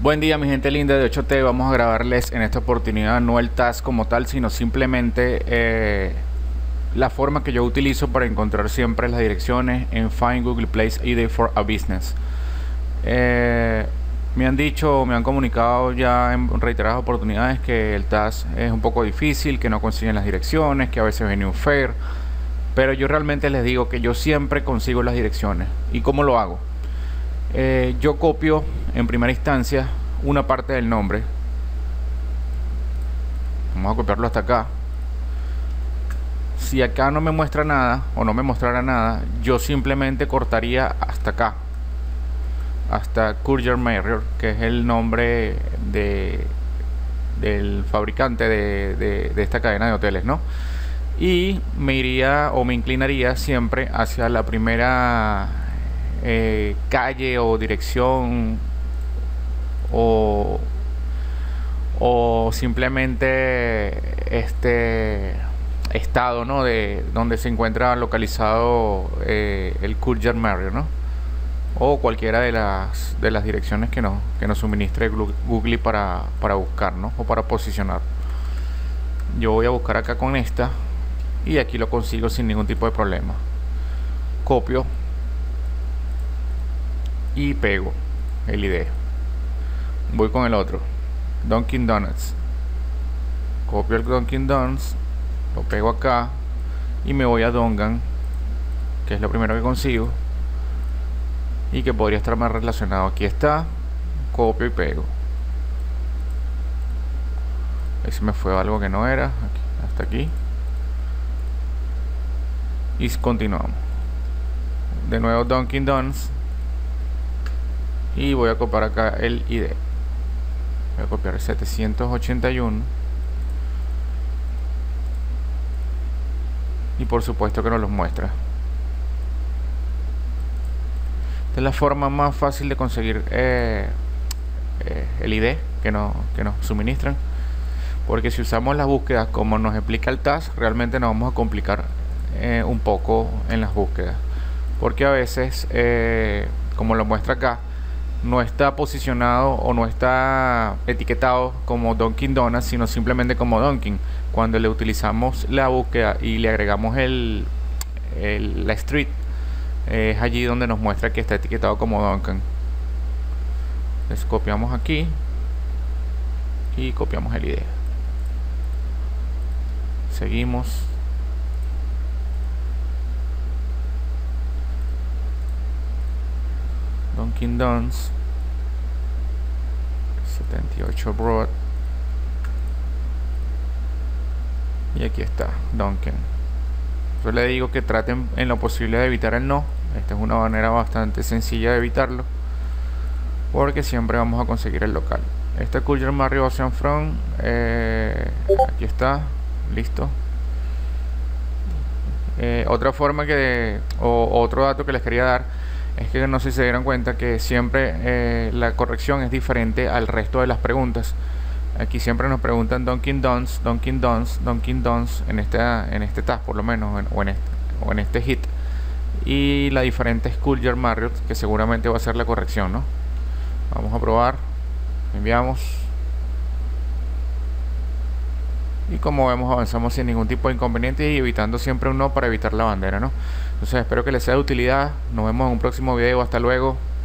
Buen día mi gente linda de 8T, vamos a grabarles en esta oportunidad no el task como tal, sino simplemente la forma que yo utilizo para encontrar siempre las direcciones en Find Google Place ID for a Business. Me han dicho, me han comunicado ya en reiteradas oportunidades que el task es un poco difícil, que no consiguen las direcciones, que a veces viene un fair, pero yo realmente les digo que yo siempre consigo las direcciones. ¿Y cómo lo hago? Yo copio en primera instancia una parte del nombre. Vamos a copiarlo hasta acá. Si acá no me muestra nada o no me mostrara nada, yo simplemente cortaría hasta acá, hasta Courier Mail, que es el nombre del fabricante de esta cadena de hoteles, ¿no? Y me iría o me inclinaría siempre hacia la primera calle o dirección o simplemente estado, ¿no?, de donde se encuentra localizado el Courier Marriott, ¿no?, o cualquiera de las direcciones que nos suministre Google para buscar, ¿no?, o para posicionar. Yo voy a buscar acá con esta y aquí lo consigo sin ningún tipo de problema. Copio y pego el ID. Voy con el otro, Dunkin' Donuts. Copio el Dunkin' Donuts, lo pego acá y me voy a Dongan, que es lo primero que consigo y que podría estar más relacionado. Aquí está, copio y pego. Ahí se me fue algo que no era, aquí, hasta aquí, y continuamos. De nuevo Dunkin' Donuts y voy a copiar acá el ID. Voy a copiar el 781 y por supuesto que nos los muestra. Esta es la forma más fácil de conseguir el ID que nos suministran, porque si usamos las búsquedas como nos explica el task, realmente nos vamos a complicar un poco en las búsquedas, porque a veces como lo muestra acá, no está posicionado o no está etiquetado como Dunkin' Donuts, sino simplemente como Dunkin'. Cuando le utilizamos la búsqueda y le agregamos la street, es allí donde nos muestra que está etiquetado como Dunkin'. Les copiamos aquí y copiamos el ID. Seguimos. Dunkin' Donuts 78 Broad, y aquí está Dunkin'. Yo le digo que traten en lo posible de evitar el no. Esta es una manera bastante sencilla de evitarlo, porque siempre vamos a conseguir el local. Este Courier Marriott Ocean Front, aquí está, listo. Otra forma otro dato que les quería dar es que no sé si se dieron cuenta que siempre la corrección es diferente al resto de las preguntas. Aquí siempre nos preguntan Dunkin' Donuts, Dunkin' Donuts, Dunkin' Donuts en este task por lo menos, o en este hit, y la diferente es Courier Marriott, que seguramente va a ser la corrección, ¿no? Vamos a probar, enviamos, y como vemos avanzamos sin ningún tipo de inconveniente y evitando siempre un no para evitar la bandera, ¿no? Entonces espero que les sea de utilidad. Nos vemos en un próximo video. Hasta luego.